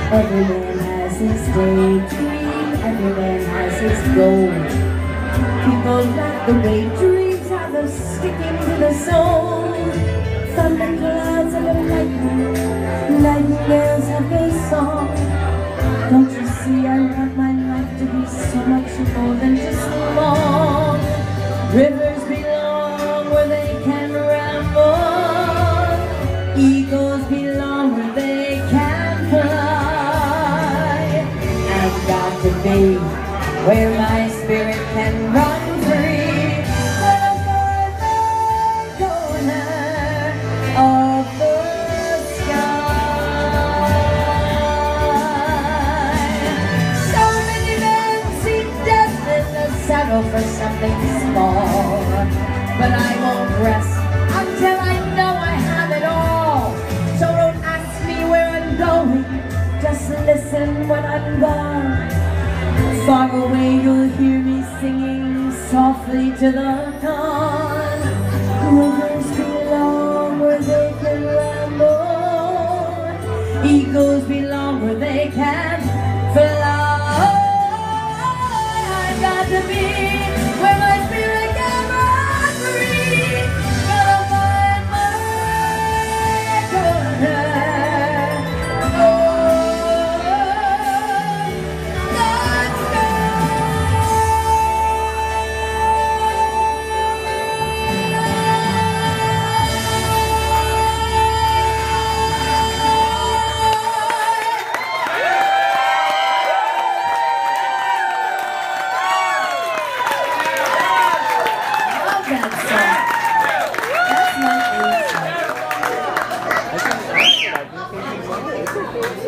Every man has his daydream, every man has his goal. People like the way dreams have of sticking to the soul. Thunder clouds and the lightning, nightingales have their song. Don't you see I want my life to be so much more than just long. Rivers belong where they can ramble, eagles belong where they can fly. I've got to be where my spirit can run free, but I'm far corner of the sky. So many men see death in the saddle for something small, but I won't rest until I know I have it all. So don't ask me where I'm going, just listen when I'm gone. Far away you'll hear me singing softly to the dawn. Rivers belong where they can ramble, eagles belong where they can fly. I've got to be where my spirit can run free, gotta find my corner. That's my favorite song.